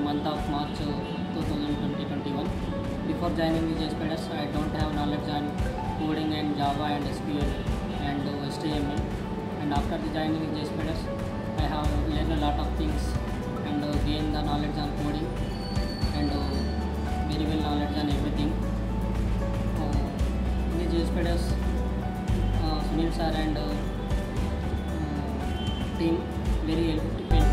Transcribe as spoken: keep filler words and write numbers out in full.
month of March uh, twenty twenty-one. Before joining the JSPDS, I don't have knowledge on coding and Java and S Q L and uh, H T M L. And after the joining the JSPDS, I have learned a lot of things and uh, gained the knowledge on coding and uh, very well knowledge on everything. Uh, in the JSPDS, uh, Sunil sir and uh, uh, team very helpful